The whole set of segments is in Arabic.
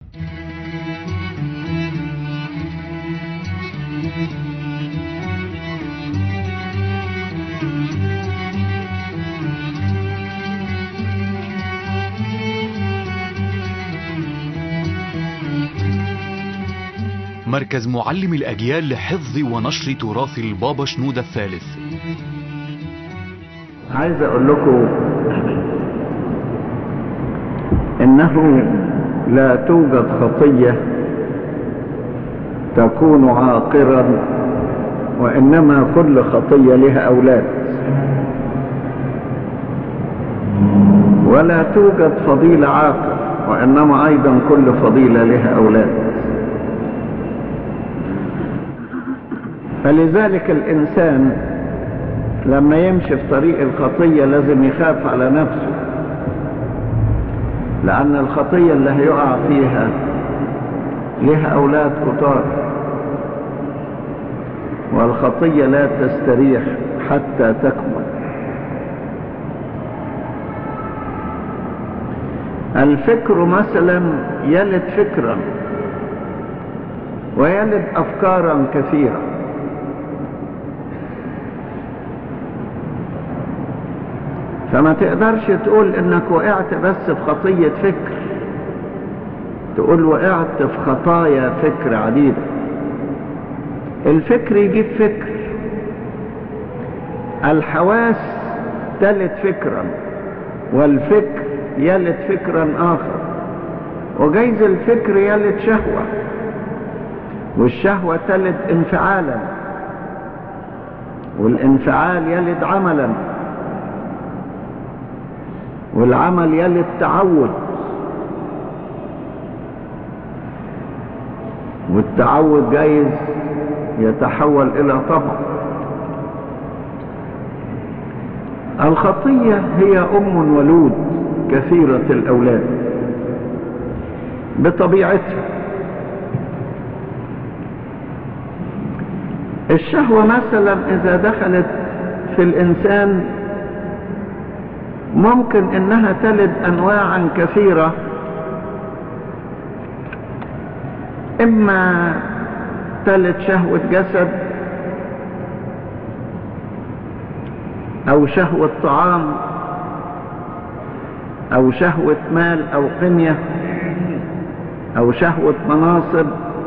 مركز معلم الأجيال لحفظ ونشر تراث البابا شنودة الثالث. عايز اقول لكم انه لا توجد خطية تكون عاقرا، وانما كل خطية لها اولاد، ولا توجد فضيلة عاقر، وانما ايضا كل فضيلة لها اولاد. فلذلك الانسان لما يمشي في طريق الخطية لازم يخاف على نفسه، لأن الخطية اللي هيقع فيها لها أولاد كتار، والخطية لا تستريح حتى تكمل. الفكر مثلا يلد فكرا ويلد أفكارا كثيرة، فما تقدرش تقول انك وقعت بس في خطية فكر، تقول وقعت في خطايا فكر عديدة. الفكر يجيب فكر، الحواس تلد فكرا، والفكر يلد فكرا آخر، وجايز الفكر يلد شهوة، والشهوة تلد انفعالا، والانفعال يلد عملا، والعمل يلد تعود، والتعود جايز يتحول إلى طمع. الخطية هي أم ولود كثيرة الأولاد بطبيعتها. الشهوة مثلا إذا دخلت في الإنسان ممكن انها تلد انواعا كثيرة، اما تلد شهوة جسد، او شهوة طعام، او شهوة مال او قنية، او شهوة مناصب.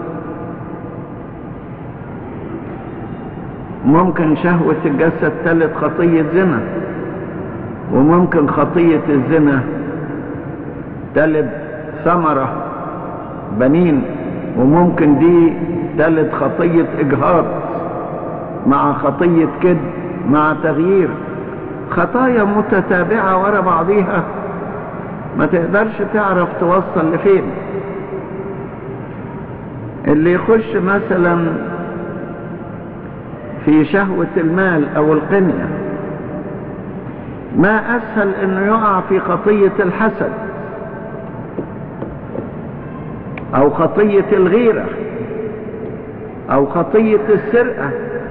ممكن شهوة الجسد تلد خطية زنا، وممكن خطية الزنا تلد ثمرة بنين، وممكن دي تلد خطية إجهاض مع خطية كذب مع تغيير. خطايا متتابعة ورا بعضيها، ما تقدرش تعرف توصل لفين. اللي يخش مثلا في شهوة المال أو القنية ما أسهل إنه يقع في خطية الحسد، أو خطية الغيرة، أو خطية السرقة،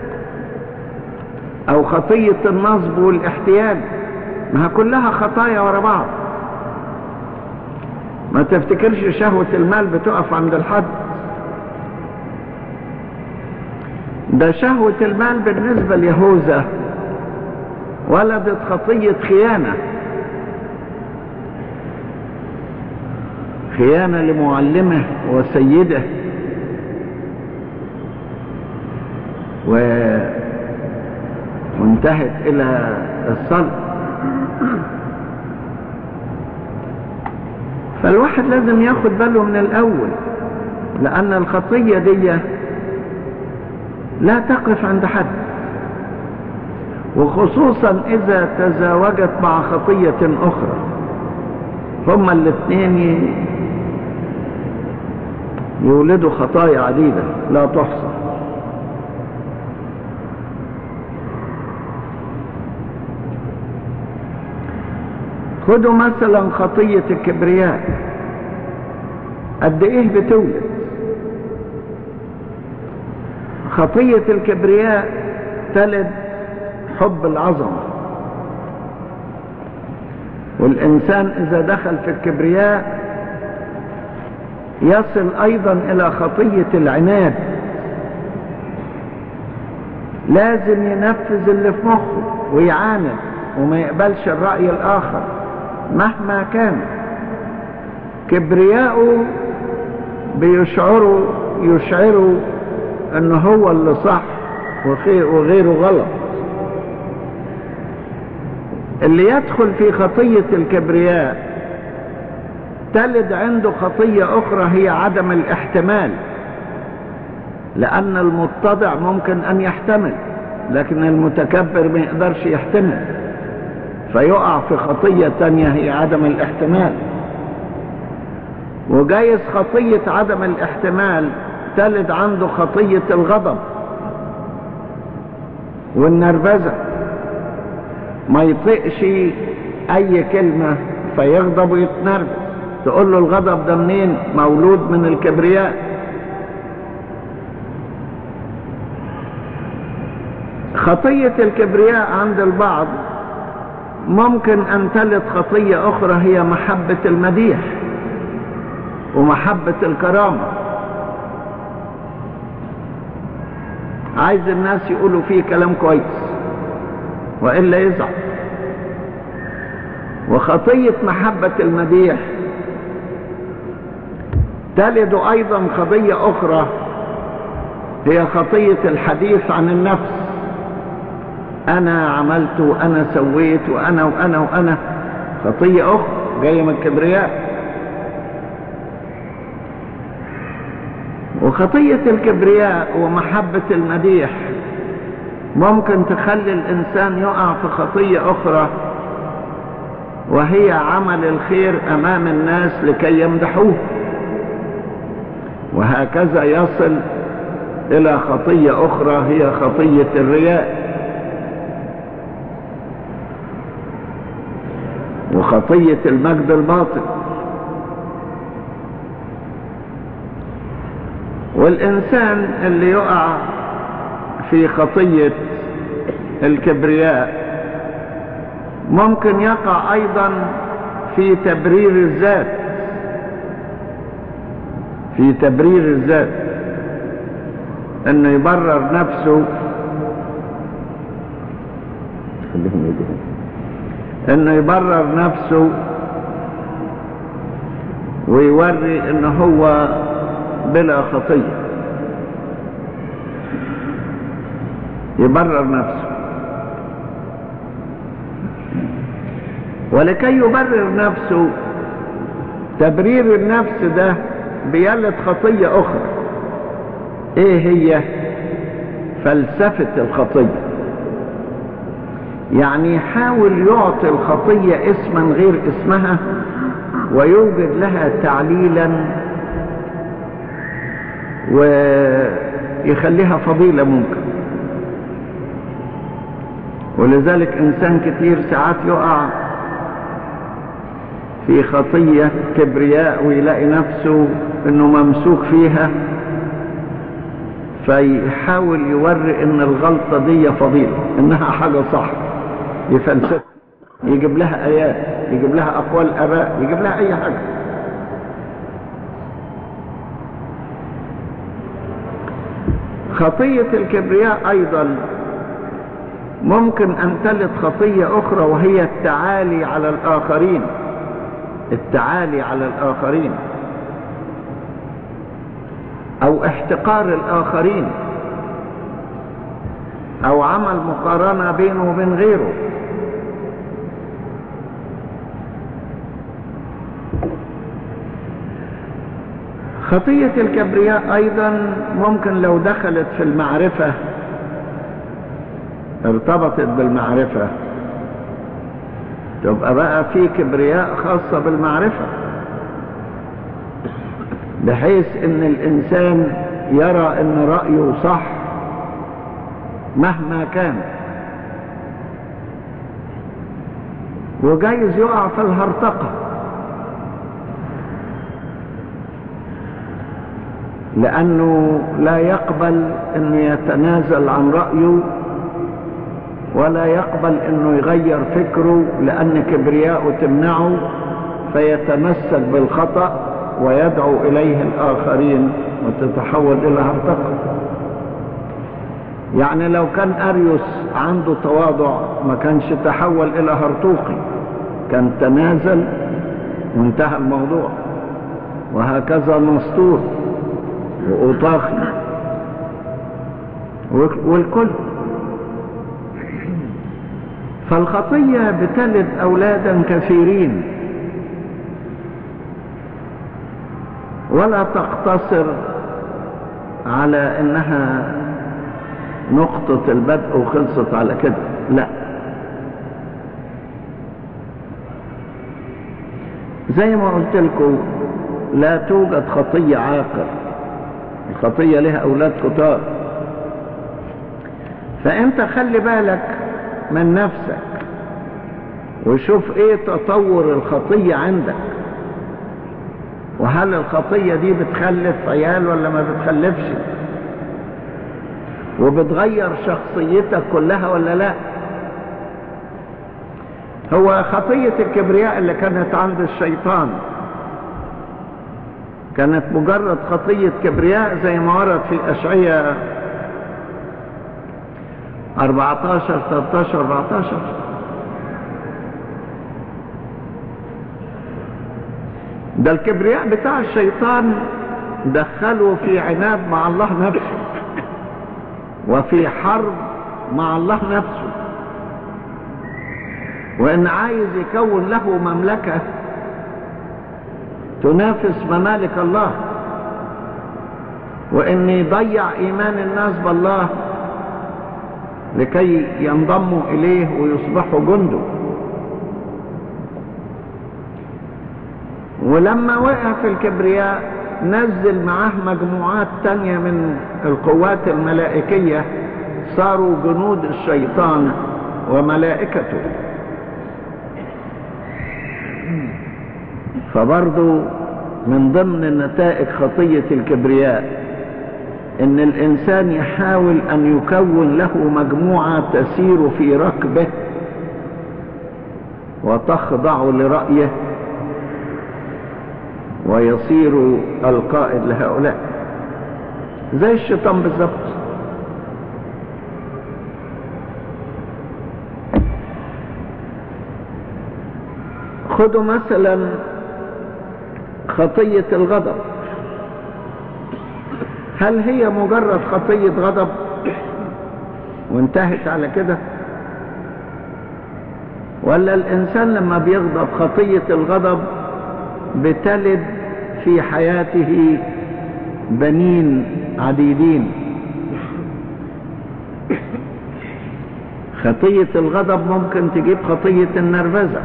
أو خطية النصب والاحتيال. ما كلها خطايا ورا بعض. ما تفتكرش شهوة المال بتقف عند الحد. ده شهوة المال بالنسبة ليهوذا ولدت خطية خيانة، خيانة لمعلمه وسيده، وانتهت إلى الصلب. فالواحد لازم ياخد باله من الأول، لأن الخطية دي لا تقف عند حد، وخصوصا إذا تزاوجت مع خطية أخرى، هما الاثنين يولدوا خطايا عديدة لا تحصى. خدوا مثلا خطية الكبرياء، قد ايه بتولد. خطية الكبرياء تلد حب العظمة، والإنسان إذا دخل في الكبرياء يصل ايضا الى خطية العناد. لازم ينفذ اللي في مخه ويعاند وما يقبلش الرأي الاخر مهما كان. كبرياءه يشعروا انه هو اللي صح وغيره غلط. اللي يدخل في خطية الكبرياء تلد عنده خطية اخرى هي عدم الاحتمال، لان المتضع ممكن ان يحتمل لكن المتكبر ما يقدرش يحتمل، فيقع في خطية تانية هي عدم الاحتمال. وجايز خطية عدم الاحتمال تلد عنده خطية الغضب والنرفزة، ما يطيقش اي كلمة فيغضب ويتنرفز. تقول له الغضب ده منين؟ مولود من الكبرياء. خطية الكبرياء عند البعض ممكن ان تلد خطية اخرى هي محبة المديح ومحبة الكرامة. عايز الناس يقولوا فيه كلام كويس وإلا يزعل. وخطية محبة المديح تلد أيضا خطية أخرى هي خطية الحديث عن النفس. أنا عملت وأنا سويت وأنا وأنا وأنا، خطية أخرى جاية من الكبرياء. وخطية الكبرياء ومحبة المديح ممكن تخلي الإنسان يقع في خطية أخرى وهي عمل الخير أمام الناس لكي يمدحوه، وهكذا يصل إلى خطية أخرى هي خطية الرياء وخطية المجد الباطل. والإنسان اللي يقع في خطية الكبرياء ممكن يقع أيضا في تبرير الذات. في تبرير الذات انه يبرر نفسه، انه يبرر نفسه ويوري انه هو بلا خطية، يبرر نفسه. ولكي يبرر نفسه، تبرير النفس ده بيلد خطية أخرى. إيه هي؟ فلسفة الخطية. يعني يحاول يعطي الخطية اسما غير اسمها ويوجد لها تعليلا ويخليها فضيلة ممكن. ولذلك إنسان كتير ساعات يقع في خطية كبرياء ويلاقي نفسه انه ممسوك فيها، فيحاول يوري ان الغلطة دي فضيلة، انها حاجة صح، يفلسف، يجيب لها ايات، يجيب لها اقوال اباء، يجيب لها اي حاجة. خطية الكبرياء ايضا ممكن ان تلد خطية اخرى وهي التعالي على الاخرين. التعالي على الآخرين أو احتقار الآخرين أو عمل مقارنة بينه وبين غيره. خطية الكبرياء أيضا ممكن لو دخلت في المعرفة، ارتبطت بالمعرفة، تبقى بقى في كبرياء خاصة بالمعرفة، بحيث ان الانسان يرى ان رأيه صح مهما كان، وجايز يقع في الهرطقة لانه لا يقبل ان يتنازل عن رأيه ولا يقبل انه يغير فكره، لان كبرياءه تمنعه فيتمسك بالخطأ ويدعو إليه الآخرين وتتحول إلى هرطقة. يعني لو كان أريوس عنده تواضع ما كانش تحول إلى هرطوقي، كان تنازل وانتهى الموضوع. وهكذا نسطور وأوطاخي والكل. فالخطية بتلد أولادا كثيرين، ولا تقتصر على إنها نقطة البدء وخلصت على كده، لا. زي ما قلت لكم لا توجد خطية عاقر، الخطية لها أولاد كتار. فأنت خلي بالك من نفسك وشوف ايه تطور الخطية عندك، وهل الخطية دي بتخلف عيال ولا ما بتخلفش، وبتغير شخصيتك كلها ولا لا. هو خطية الكبرياء اللي كانت عند الشيطان كانت مجرد خطية كبرياء زي ما ورد في أشعياء 14 13 14. ده الكبرياء بتاع الشيطان دخله في عناد مع الله نفسه وفي حرب مع الله نفسه، وإن عايز يكون له مملكة تنافس ممالك الله، وإن يضيع إيمان الناس بالله لكي ينضموا إليه ويصبحوا جنده. ولما وقع في الكبرياء نزل معاه مجموعات تانية من القوات الملائكية صاروا جنود الشيطان وملائكته. فبرضو من ضمن نتائج خطية الكبرياء ان الانسان يحاول ان يكون له مجموعة تسير في ركبه وتخضع لرأيه ويصير القائد لهؤلاء، زي الشيطان بالظبط. خدوا مثلا خطية الغضب، هل هي مجرد خطية غضب وانتهت على كده، ولا الإنسان لما بيغضب خطية الغضب بتلد في حياته بنين عديدين؟ خطية الغضب ممكن تجيب خطية النرفزة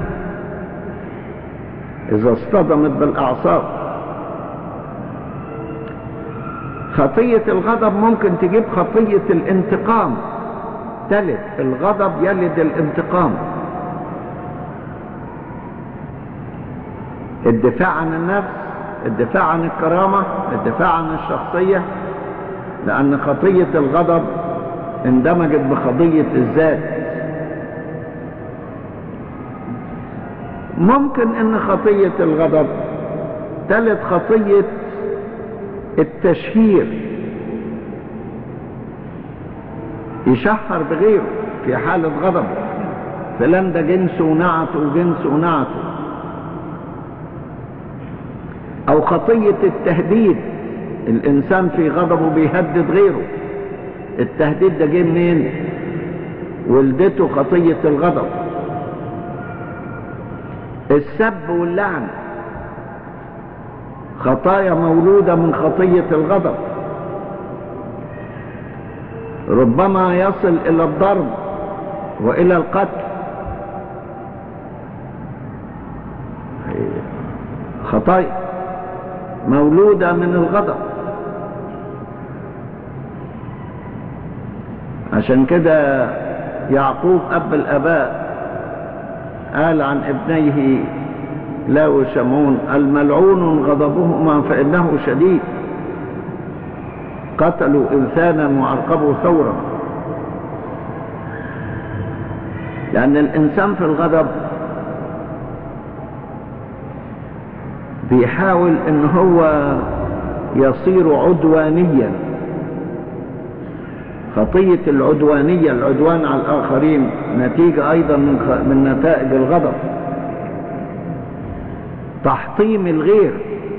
إذا اصطدمت بالأعصاب. خطية الغضب ممكن تجيب خطية الانتقام، تلد الغضب يلد الانتقام، الدفاع عن النفس، الدفاع عن الكرامة، الدفاع عن الشخصية، لأن خطية الغضب اندمجت بخطية الذات. ممكن ان خطية الغضب تلد خطية التشهير، يشهر بغيره في حالة غضب، فلان ده جنسه ونعته وجنسه ونعته. او خطية التهديد، الانسان في غضبه بيهدد غيره، التهديد ده جه منين؟ ولدته خطية الغضب. السب واللعن خطايا مولودة من خطية الغضب، ربما يصل إلى الضرب وإلى القتل، خطايا مولودة من الغضب. عشان كده يعقوب أب الآباء قال عن ابنيه لا وشمعون: الملعون غضبهما فإنه شديد، قتلوا إنسانا وعرقبوا ثورا. لأن الإنسان في الغضب بيحاول ان هو يصير عدوانيا. خطية العدوانية، العدوان على الآخرين، نتيجة أيضا من نتائج الغضب. تحطيم الغير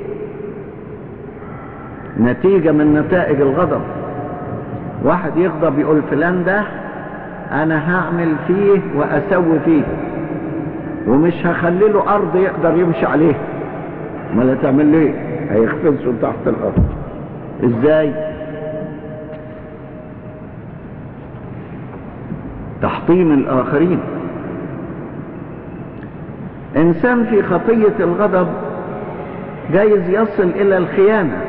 نتيجة من نتائج الغضب. واحد يغضب يقول فلان ده أنا هعمل فيه وأسوي فيه ومش هخلي له أرض يقدر يمشي عليه. ما لا تعمل ليه؟ هيخفزه تحت الأرض. إزاي؟ تحطيم الآخرين. إنسان في خطية الغضب جايز يصل إلى الخيانة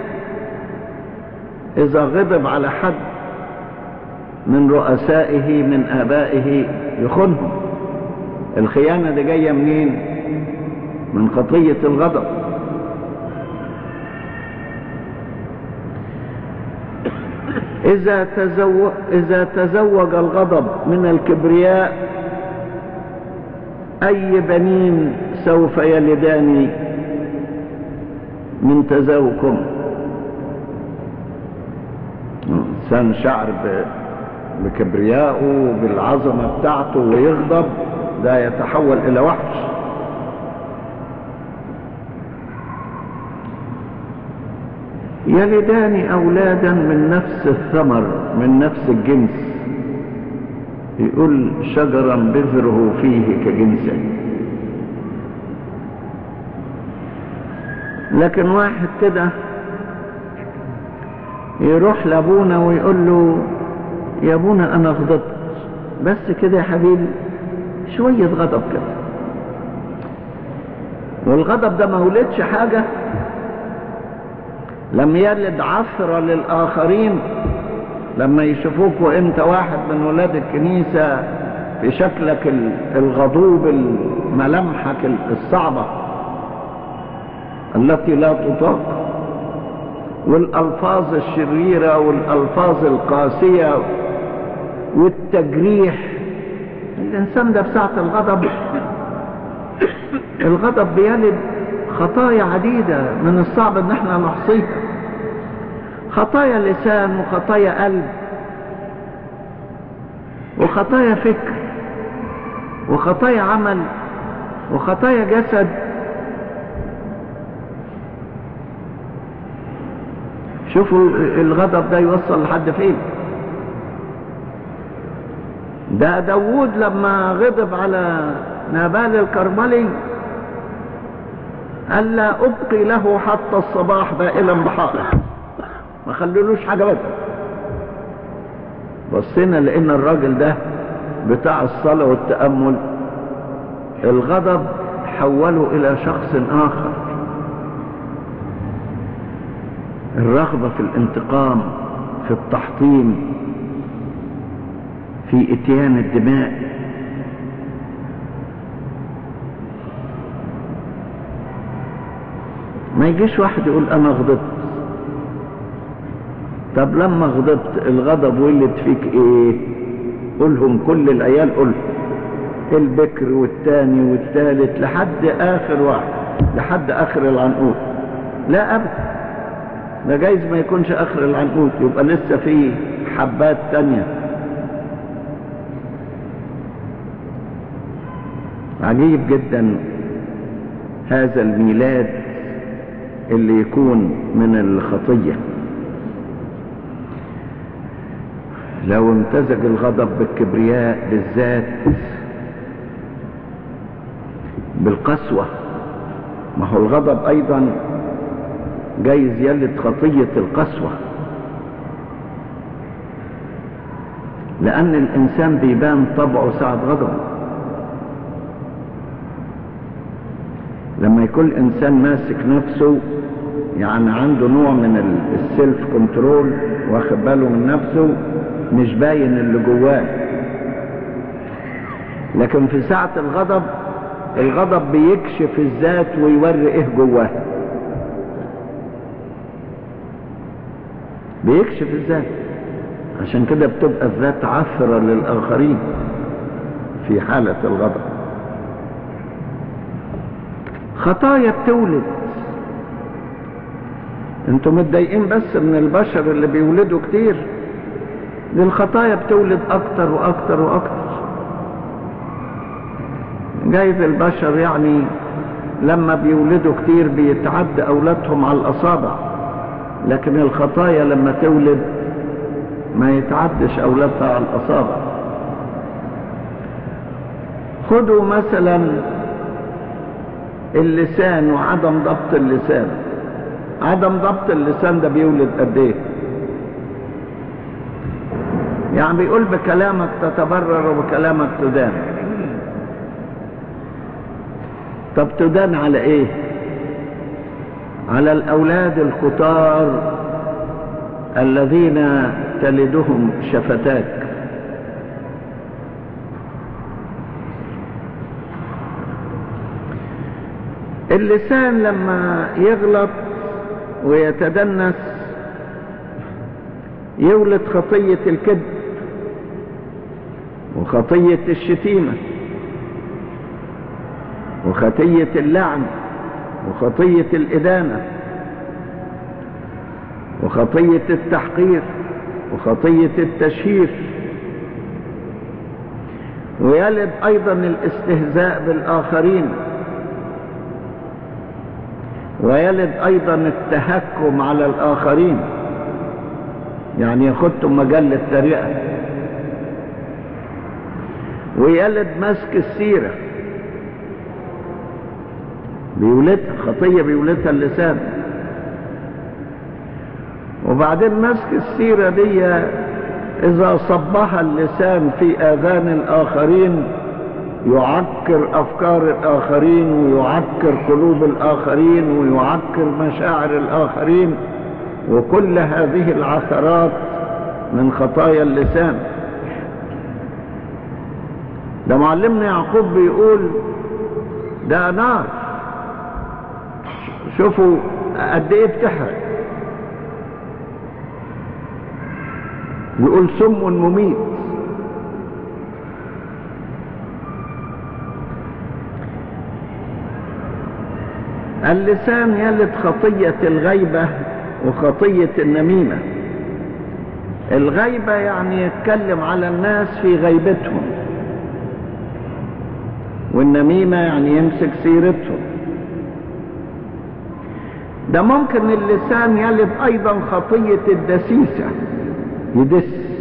إذا غضب على حد من رؤسائه من آبائه يخونهم. الخيانة دي جاية منين؟ من خطية الغضب. إذا تزوج الغضب من الكبرياء أي بنين سوف يلدان من تزاوجكم؟ إنسان شعر بكبريائه بالعظمة بتاعته ويغضب، ده يتحول إلى وحش. يلدان أولادا من نفس الثمر من نفس الجنس. يقول شجرا بذره فيه كجنسه. لكن واحد كده يروح لابونا ويقول له يا ابونا انا غضبت، بس كده يا حبيبي شوية غضب كده، والغضب ده ما ولدش حاجة، لم يلد عثرة للآخرين. لما يشوفوك وانت واحد من ولاد الكنيسة في شكلك الغضوب، ملامحك الصعبة التي لا تطاق، والألفاظ الشريرة والألفاظ القاسية والتجريح، الإنسان ده بساعة الغضب بيلد خطايا عديدة من الصعب ان احنا نحصيها. خطايا لسان وخطايا قلب وخطايا فكر وخطايا عمل وخطايا جسد. شوفوا الغضب ده يوصل لحد فين. ده داود لما غضب على نابال الكرملي قال لا أبقي له حتى الصباح بائلا بحائط، ما خلولوش حاجة بدل. بصينا لأن الراجل ده بتاع الصلاة والتأمل الغضب حوله إلى شخص آخر. الرغبة في الانتقام، في التحطيم، في إتيان الدماء. ما يجيش واحد يقول أنا غضبت. طب لما غضبت الغضب ولد فيك إيه؟ قولهم كل العيال، قولهم البكر والتاني والتالت لحد آخر واحد، لحد آخر العنقود. لا أبدا، ده جايز ما يكونش آخر العنقود، يبقى لسه فيه حبات تانية. عجيب جدا هذا الميلاد اللي يكون من الخطية. لو امتزج الغضب بالكبرياء بالذات بالقسوة، ما هو الغضب أيضا جايز يلد خطية القسوة، لأن الإنسان بيبان طبعه ساعة غضب. لما يكون إنسان ماسك نفسه، يعني عنده نوع من السيلف كنترول، واخد باله من نفسه، مش باين اللي جواه. لكن في ساعة الغضب بيكشف الذات ويوري ايه جواه، بيكشف الذات. عشان كده بتبقى الذات عثرة للآخرين في حالة الغضب. خطايا بتولد انتوا متضايقين بس من البشر اللي بيولدوا كتير، دي الخطايا بتولد اكتر واكتر واكتر. جايز البشر يعني لما بيولدوا كتير بيتعد اولادهم على الاصابع، لكن الخطايا لما تولد ما يتعدش اولادها على الاصابع. خدوا مثلا اللسان وعدم ضبط اللسان. عدم ضبط اللسان ده بيولد قد ايه؟ يعني بيقول بكلامك تتبرر وبكلامك تدان. طب تدان على ايه؟ على الاولاد الكتار الذين تلدهم شفتاك. اللسان لما يغلط ويتدنس يولد خطية الكذب وخطية الشتيمة وخطية اللعن وخطية الإدانة وخطية التحقير وخطية التشهير، ويلد أيضا الاستهزاء بالآخرين، ويلد أيضا التهكم على الآخرين، يعني ياخدهم مجال التريقة، ويلد مسك السيرة، بيولدها خطية، بيولدها اللسان. وبعدين مسك السيرة دي إذا صبها اللسان في آذان الآخرين يعكر أفكار الآخرين ويعكر قلوب الآخرين ويعكر مشاعر الآخرين، وكل هذه العثرات من خطايا اللسان. ده معلمنا يعقوب بيقول ده نار، شوفوا قد ايه بتحرق، بيقول سم مميت. اللسان يلد خطية الغيبة وخطية النميمة. الغيبة يعني يتكلم على الناس في غيبتهم، والنميمة يعني يمسك سيرتهم. ده ممكن اللسان يلد ايضا خطية الدسيسة، يدس،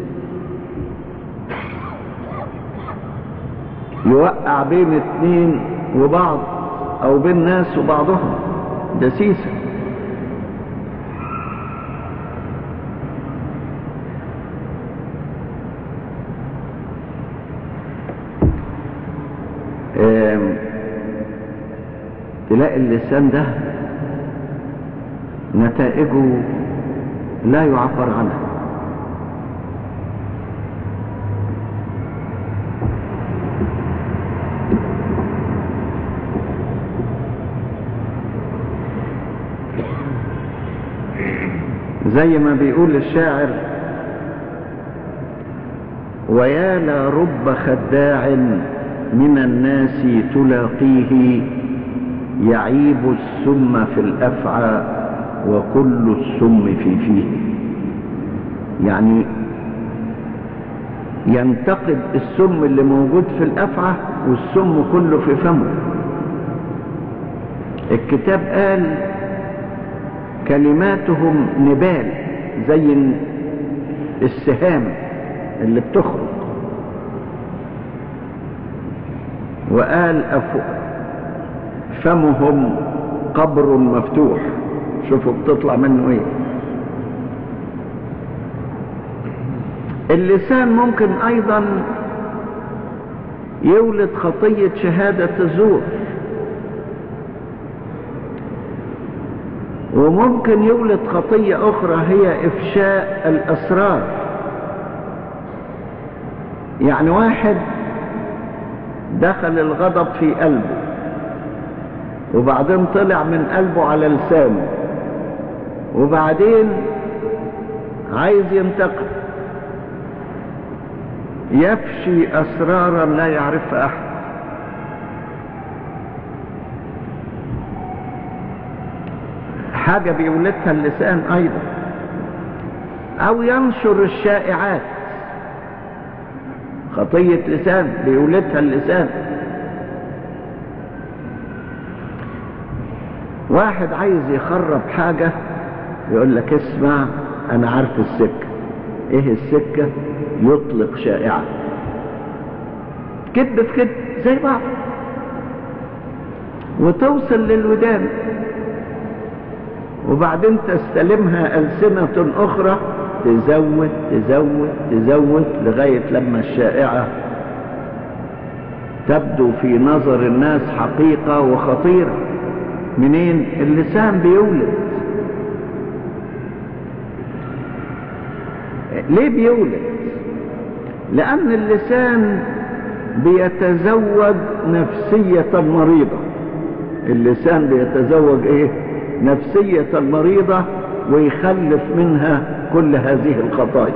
يوقع بين اتنين وبعض او بين ناس وبعضهم، دسيسة. تلاقي اللسان ده نتائجه لا يعبر عنها. زي ما بيقول الشاعر: ويا لرب خداع من الناس تلاقيه يعيب السم في الأفعى وكل السم في فيه. يعني ينتقد السم اللي موجود في الأفعى والسم كله في فمه. الكتاب قال كلماتهم نبال زي السهام اللي بتخرج، وقال فمهم قبر مفتوح، شوفوا بتطلع منه ايه. اللسان ممكن ايضا يولد خطية شهادة الزور، وممكن يولد خطية اخرى هي افشاء الاسرار. يعني واحد دخل الغضب في قلبه وبعدين طلع من قلبه على لسانه، وبعدين عايز ينتقم، يفشي اسرارا لا يعرفها احد. حاجة بيولدها اللسان أيضا، أو ينشر الشائعات، خطية لسان بيولدها اللسان. واحد عايز يخرب حاجة يقول لك اسمع أنا عارف السكة. إيه السكة؟ يطلق شائعة، كذب في كذب زي بعض، وتوصل للودان، وبعدين تستلمها ألسنة أخرى تزود تزود تزود لغاية لما الشائعة تبدو في نظر الناس حقيقة وخطيرة. منين؟ اللسان بيولد. ليه بيولد؟ لأن اللسان بيتزوج نفسية مريضة. اللسان بيتزوج ايه؟ نفسية مريضة، ويخلف منها كل هذه الخطايا.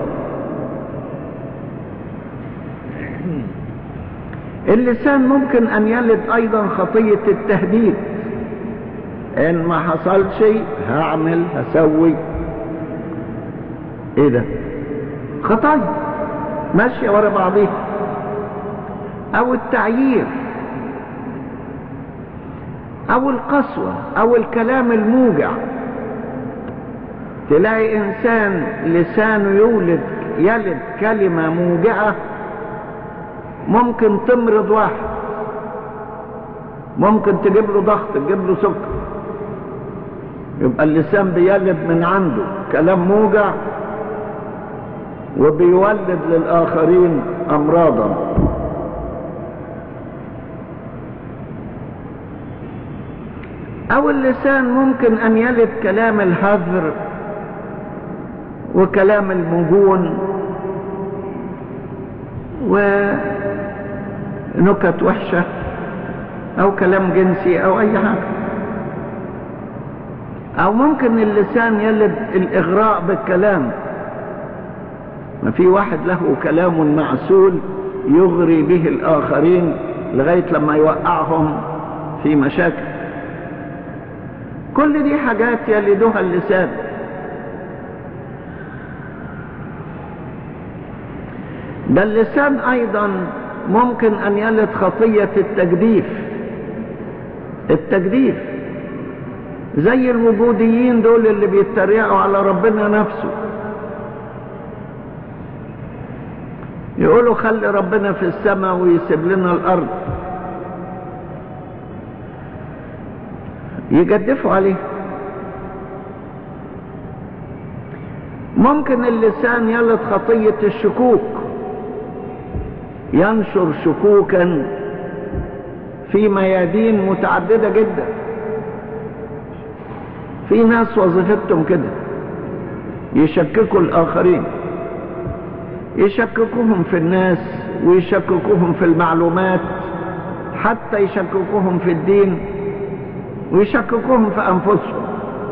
اللسان ممكن ان يلد ايضا خطية التهديد. ان ما حصل شيء هعمل هسوي. ايه ده؟ خطايا ماشية ورا بعضيها. او التعيير، او القسوة، او الكلام الموجع. تلاقي انسان لسانه يلد كلمة موجعة ممكن تمرض واحد، ممكن تجيب له ضغط، تجيب له سكر. يبقى اللسان بيلد من عنده كلام موجع وبيولد للآخرين أمراضا. أو اللسان ممكن أن يلد كلام الهذر وكلام المجون ونكت وحشة أو كلام جنسي أو أي حاجة. أو ممكن اللسان يلد الإغراء بالكلام. ما في واحد له كلام معسول يغري به الآخرين لغاية لما يوقعهم في مشاكل. كل دي حاجات يلدها اللسان. ده اللسان أيضا ممكن أن يلد خطية التجديف. التجديف زي الوجوديين دول اللي بيتريقوا على ربنا نفسه، يقولوا خلي ربنا في السماء ويسيب لنا الأرض، يجدفوا عليه. ممكن اللسان يلد خطية الشكوك، ينشر شكوكا في ميادين متعددة جدا. في ناس وظيفتهم كده، يشككوا الآخرين، يشككوهم في الناس ويشككوهم في المعلومات، حتى يشككوهم في الدين ويشككوهم في أنفسهم.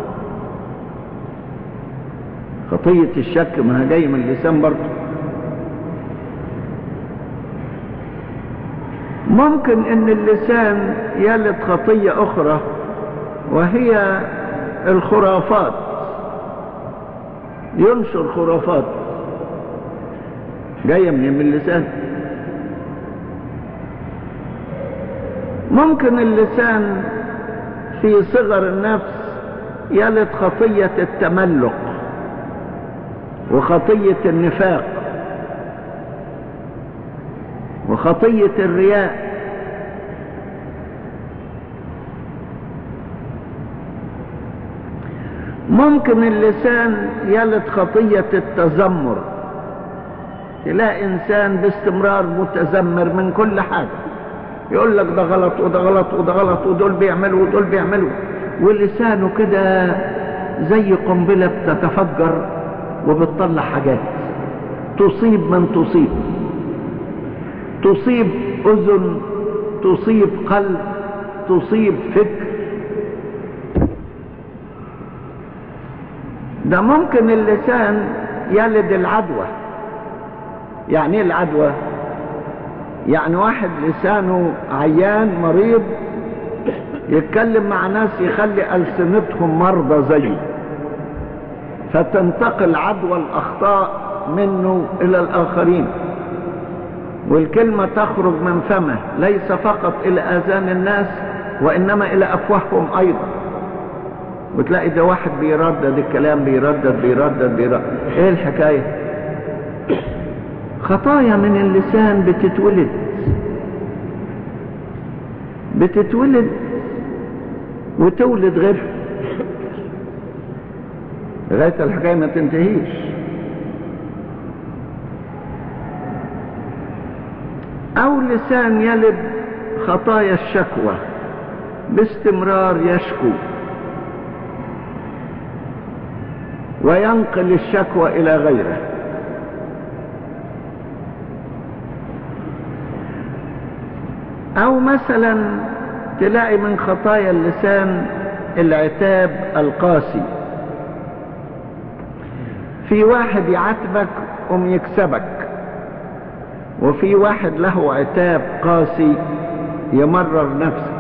خطية الشك ما جاي من اللسان برضه. ممكن ان اللسان يلد خطية اخرى وهي الخرافات، ينشر خرافات جاية من اللسان. ممكن اللسان في صغر النفس يلد خطية التملق وخطية النفاق وخطية الرياء. ممكن اللسان يلد خطية التذمر. تلاقي إنسان باستمرار متذمر من كل حاجة، يقول لك ده غلط وده غلط وده غلط ودول بيعملوا ودول بيعملوا، ولسانه كده زي قنبلة بتتفجر وبتطلع حاجات تصيب من تصيب، تصيب أذن، تصيب قلب، تصيب فكر. ده ممكن اللسان يلد العدوى. يعني ايه العدوى؟ يعني واحد لسانه عيان مريض يتكلم مع ناس يخلي ألسنتهم مرضى زيه، فتنتقل عدوى الأخطاء منه إلى الآخرين، والكلمة تخرج من فمه ليس فقط إلى آذان الناس وإنما إلى أفواههم أيضا. وتلاقي ده واحد بيردد الكلام، بيردد. إيه الحكاية؟ خطايا من اللسان بتتولد وتولد غيرها لغاية الحكاية ما تنتهيش. أو لسان يلد خطايا الشكوى، باستمرار يشكو وينقل الشكوى إلى غيره. أو مثلا تلاقي من خطايا اللسان العتاب القاسي، في واحد يعاتبك يكسبك، وفي واحد له عتاب قاسي يمرر نفسك.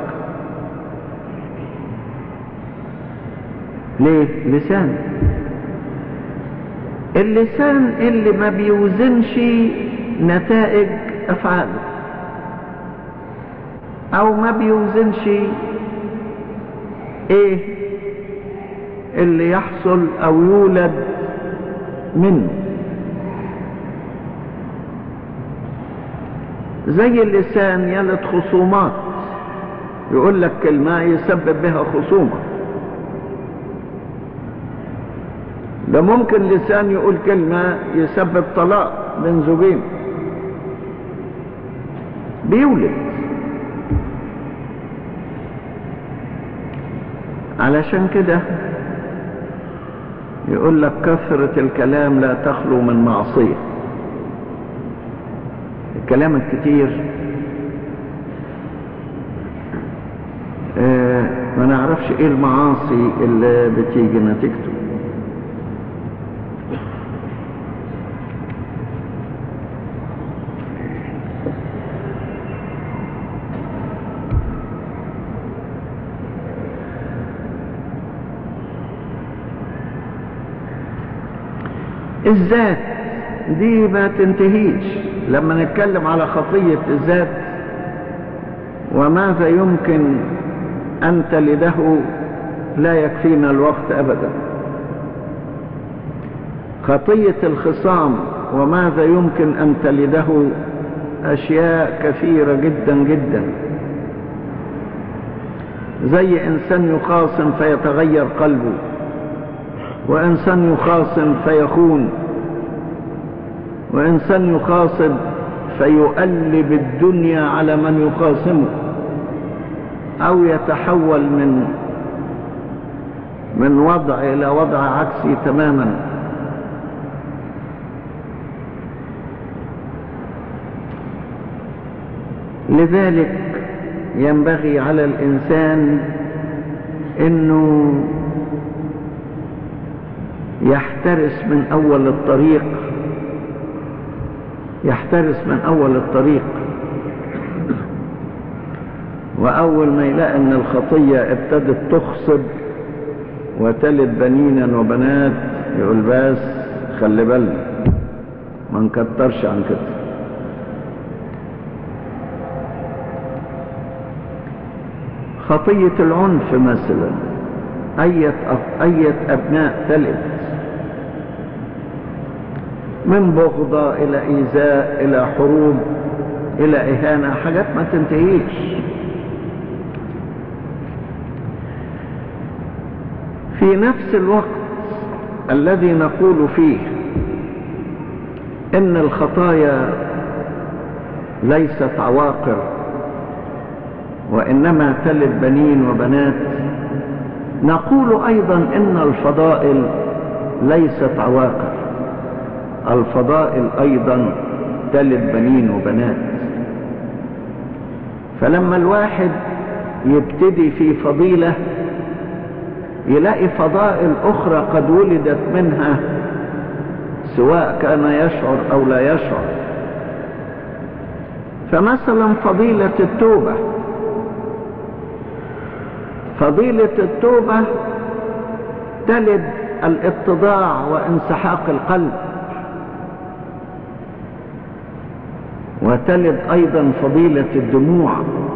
ليه؟ لسان. اللسان اللي ما بيوزنش نتائج أفعاله، أو ما بيوزنش إيه اللي يحصل أو يولد منه. زي اللسان يلد خصومات، يقول لك كلمة يسبب بها خصومة. ده ممكن لسان يقول كلمة يسبب طلاق بين زوجين، بيولد. علشان كده يقول لك كثرة الكلام لا تخلو من معصية. الكلام الكتير ما نعرفش ايه المعاصي اللي بتيجي نتيجته. الذات دي ما تنتهيش. لما نتكلم على خطية الذات وماذا يمكن أن تلده لا يكفينا الوقت أبدا. خطية الخصام وماذا يمكن أن تلده أشياء كثيرة جدا جدا. زي إنسان يخاصم فيتغير قلبه، وإنسان يخاصم فيخون، وإنسان يخاصم فيؤلب الدنيا على من يخاصمه، أو يتحول من وضع إلى وضع عكسي تماما. لذلك ينبغي على الإنسان إنه يحترس من أول الطريق، وأول ما يلاقي أن الخطية ابتدت تخصب وتلد بنينا وبنات يقول بس خلي بالنا ما نكترش عن كده. خطية العنف مثلا، أية أبناء تلد من بغضة إلى إيذاء إلى حروب إلى إهانة، حاجات ما تنتهيش. في نفس الوقت الذي نقول فيه إن الخطايا ليست عواقر وإنما تلد بنين وبنات، نقول أيضا إن الفضائل ليست عواقر، الفضائل أيضا تلد بنين وبنات. فلما الواحد يبتدي في فضيلة يلاقي فضائل أخرى قد ولدت منها سواء كان يشعر أو لا يشعر. فمثلا فضيلة التوبة فضيلة التوبة تلد الاتضاع وانسحاق القلب، وتلد أيضا فضيلة الدموع،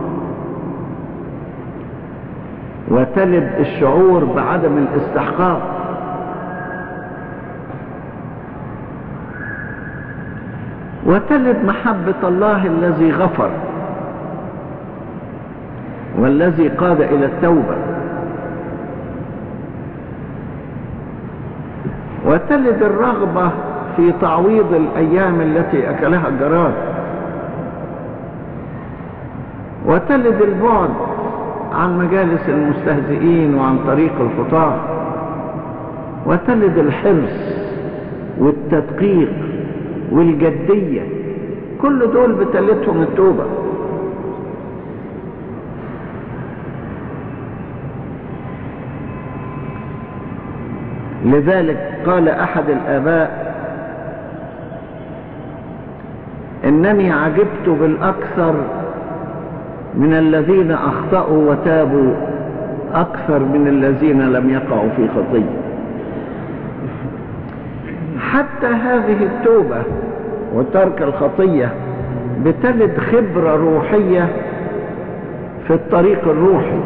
وتلد الشعور بعدم الاستحقاق، وتلد محبة الله الذي غفر والذي قاد إلى التوبة، وتلد الرغبة في تعويض الأيام التي أكلها الجراد، وتلد البعد عن مجالس المستهزئين وعن طريق الخطاة، وتلد الحرص والتدقيق والجدية. كل دول بتلتهم التوبة. لذلك قال أحد الآباء: إنني عجبت بالأكثر من الذين أخطأوا وتابوا أكثر من الذين لم يقعوا في خطية. حتى هذه التوبة وترك الخطية بتلد خبرة روحية في الطريق الروحي.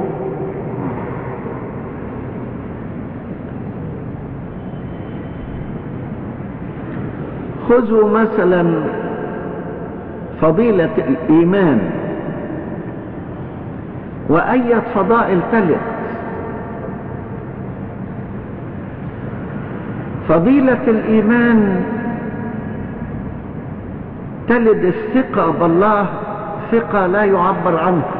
خذوا مثلا فضيلة الإيمان، وأية فضائل تلد. فضيلة الإيمان تلد الثقة بالله، ثقة لا يعبر عنها،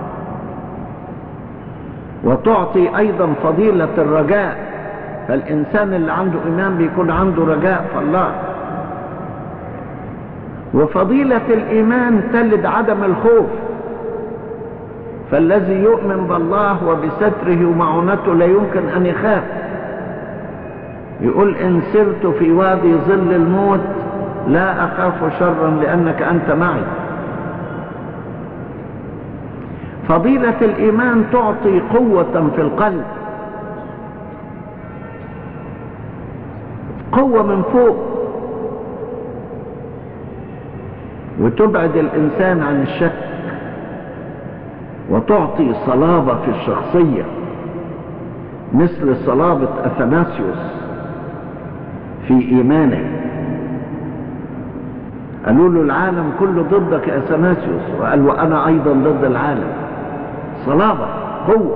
وتعطي أيضا فضيلة الرجاء، فالإنسان اللي عنده إيمان بيكون عنده رجاء في الله. وفضيلة الإيمان تلد عدم الخوف، فالذي يؤمن بالله وبستره ومعونته لا يمكن أن يخاف. يقول: إن سرت في وادي ظل الموت لا أخاف شرا لأنك أنت معي. فضيلة الإيمان تعطي قوة في القلب، قوة من فوق، وتبعد الإنسان عن الشك، وتعطي صلابة في الشخصية مثل صلابة أثناسيوس في إيمانه. قالوا له: العالم كله ضدك يا أثناسيوس، وقال: وأنا أيضا ضد العالم. صلابة، قوة.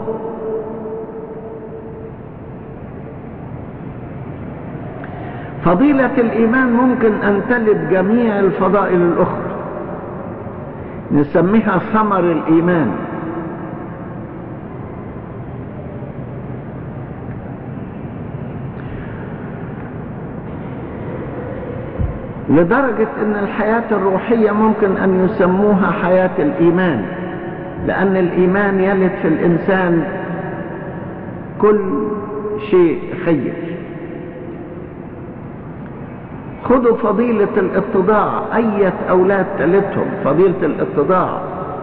فضيلة الإيمان ممكن أن تلد جميع الفضائل الأخرى، نسميها ثمر الإيمان. لدرجة أن الحياة الروحية ممكن أن يسموها حياة الإيمان، لأن الإيمان يلد في الإنسان كل شيء خير. خذوا فضيلة الاتضاع، أية أولاد تلتهم فضيلة الاتضاع،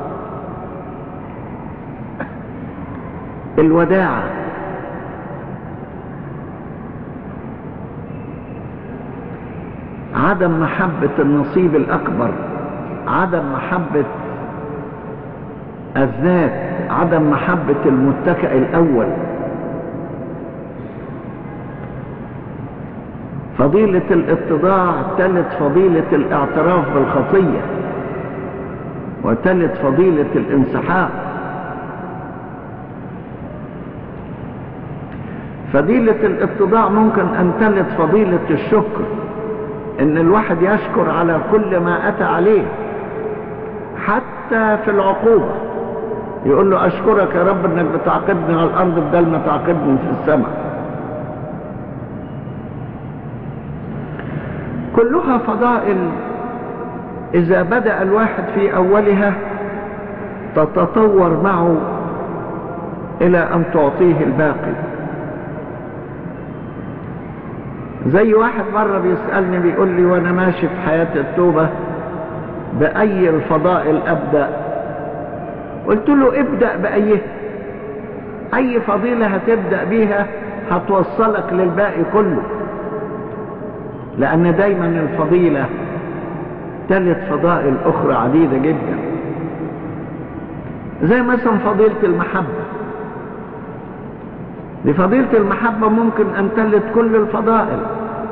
الوداعة، عدم محبة النصيب الأكبر، عدم محبة الذات، عدم محبة المتكئ الأول. فضيلة الاتضاع تلد فضيلة الاعتراف بالخطية، وتلد فضيلة الانسحاق. فضيلة الاتضاع ممكن أن تلد فضيلة الشكر، إن الواحد يشكر على كل ما أتى عليه حتى في العقوبة. يقول له: أشكرك يا رب إنك بتعاقبني على الأرض بدل ما تعاقبني في السماء. كلها فضائل إذا بدأ الواحد في أولها تتطور معه إلى أن تعطيه الباقي. زي واحد مرة بيسألني بيقول لي وأنا ماشي في حياة التوبة: بأي الفضائل أبدأ؟ قلت له: ابدأ بأيه. اي فضيلة هتبدأ بيها هتوصلك للباقي كله، لان دايما الفضيلة تلت فضائل اخرى عديدة جدا. زي مثلا فضيلة المحبة، لفضيلة المحبة ممكن ان تلت كل الفضائل.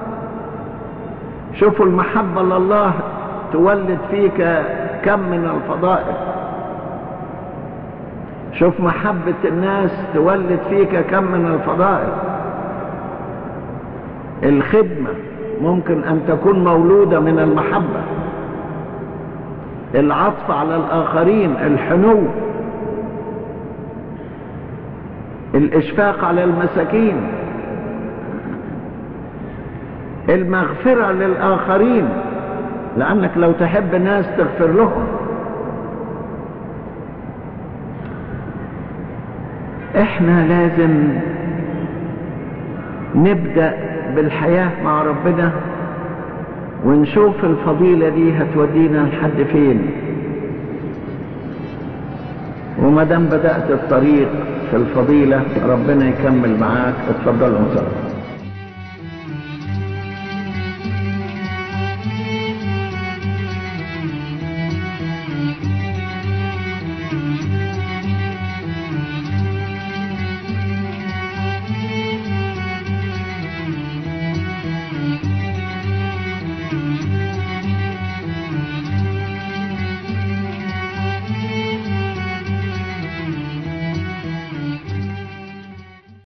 شوفوا المحبة لله تولد فيك كم من الفضائل. شوف محبة الناس تولد فيك كم من الفضائل. الخدمة ممكن ان تكون مولودة من المحبة. العطف على الاخرين، الحنو، الاشفاق على المساكين، المغفرة للاخرين، لانك لو تحب ناس تغفر لهم. احنا لازم نبدأ بالحياة مع ربنا ونشوف الفضيلة دي هتودينا لحد فين. وما دام بدأت الطريق في الفضيلة ربنا يكمل معاك. اتفضلوا.